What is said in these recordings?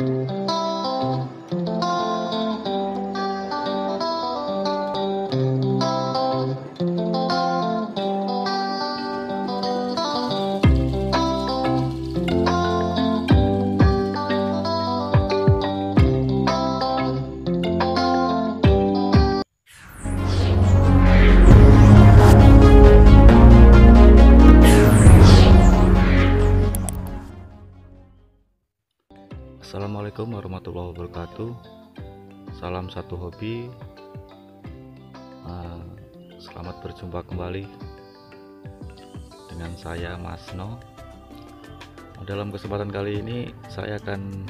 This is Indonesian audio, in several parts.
Assalamualaikum warahmatullahi wabarakatuh. Salam satu hobi. Selamat berjumpa kembali dengan saya Mas No. Dalam kesempatan kali ini saya akan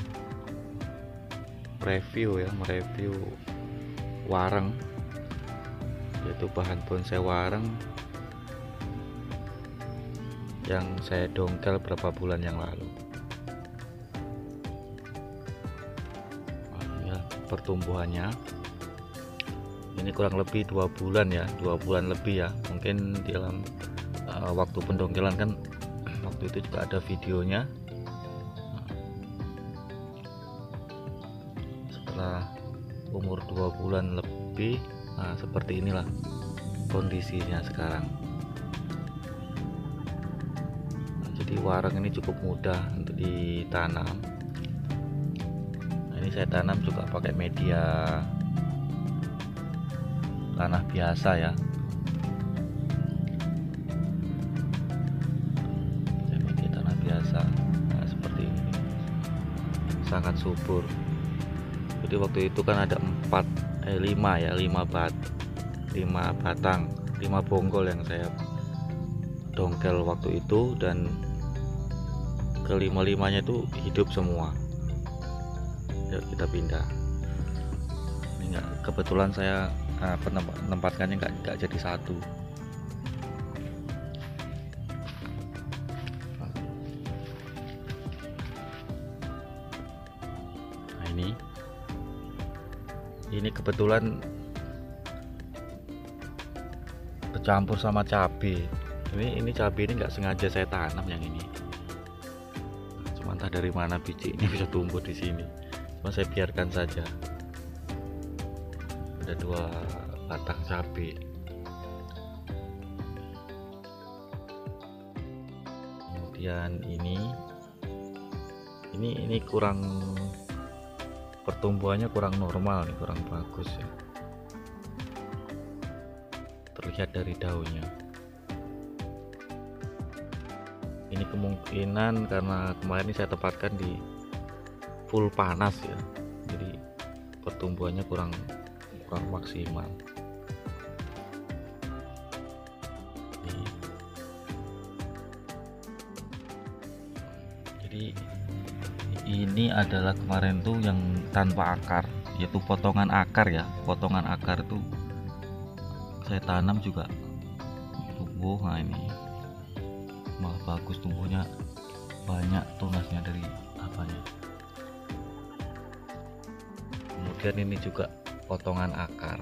mereview wareng, yaitu bahan bonsai wareng yang saya dongkel beberapa bulan yang lalu. Pertumbuhannya ini kurang lebih 2 bulan ya, 2 bulan lebih ya, mungkin dalam waktu pendongkelan kan waktu itu juga ada videonya. Setelah umur 2 bulan lebih, seperti inilah kondisinya sekarang. Jadi wareng ini cukup mudah untuk ditanam. Ini saya tanam juga pakai media tanah biasa ya, media tanah biasa. Seperti ini, sangat subur. Jadi waktu itu kan ada 5 batang, 5 bonggol yang saya dongkel waktu itu, dan kelima-limanya itu hidup semua. Kita pindah. Ini kebetulan saya menempatkannya nggak jadi satu. Nah, ini kebetulan bercampur sama cabai. Ini cabai ini nggak sengaja saya tanam yang ini. Cuma entah dari mana biji ini bisa tumbuh di sini. Saya biarkan saja. Ada 2 batang cabai. Kemudian ini kurang, pertumbuhannya kurang normal nih, kurang bagus ya. Terlihat dari daunnya. Ini kemungkinan karena kemarin ini saya tempatkan di full panas ya, jadi pertumbuhannya kurang maksimal. Jadi ini adalah kemarin tuh yang tanpa akar, yaitu potongan akar ya. Potongan akar itu saya tanam juga tumbuh. Nah ini malah bagus, tumbuhnya banyak tunasnya dari apanya. Kemudian ini juga potongan akar.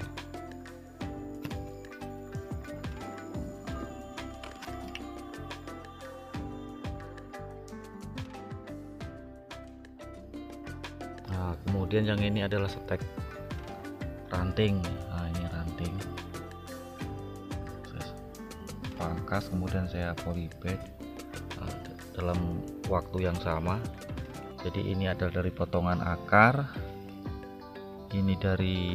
Nah, kemudian yang ini adalah stek ranting. Nah, ini ranting. Saya pangkas, kemudian saya polybag dalam waktu yang sama. Jadi ini adalah dari potongan akar. Ini dari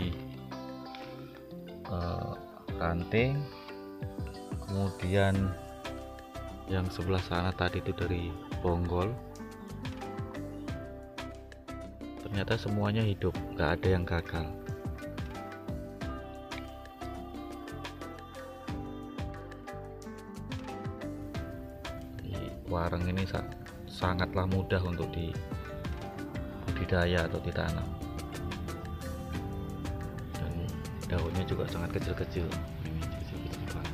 ranting, kemudian yang sebelah sana tadi itu dari bonggol. Ternyata semuanya hidup, nggak ada yang gagal. Wareng ini sangatlah mudah untuk budidaya atau ditanam. Daunnya juga sangat kecil-kecil. Ini kecil-kecil banget.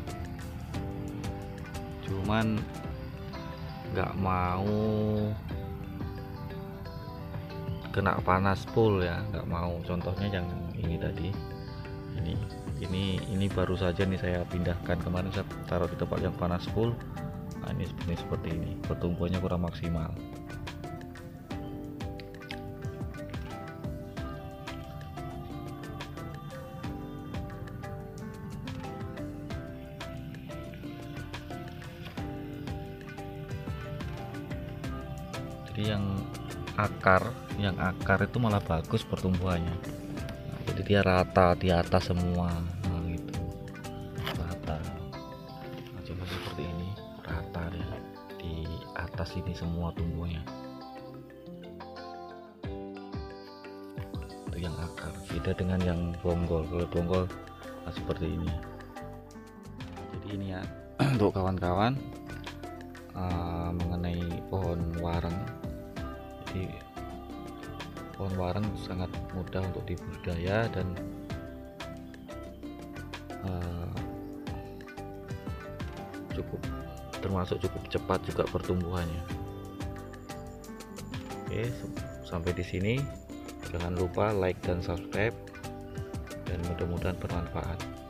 Cuman nggak mau kena panas full ya, nggak mau. Contohnya yang ini tadi. Ini baru saja nih saya pindahkan, kemarin saya taruh di tempat yang panas full. Nah, ini seperti ini. Pertumbuhannya kurang maksimal. Jadi yang akar itu malah bagus pertumbuhannya. Nah, jadi dia rata di atas semua. Nah, gitu rata. Nah, coba seperti ini, rata dia di atas ini semua tumbuhnya. Itu yang akar, beda dengan yang bonggol. Kalau bonggol nah, seperti ini. Jadi ini ya untuk kawan-kawan mengenai pohon wareng. Jadi pohon wareng sangat mudah untuk dibudidaya dan termasuk cukup cepat juga pertumbuhannya. Oke, sampai di sini. Jangan lupa like dan subscribe, dan mudah-mudahan bermanfaat.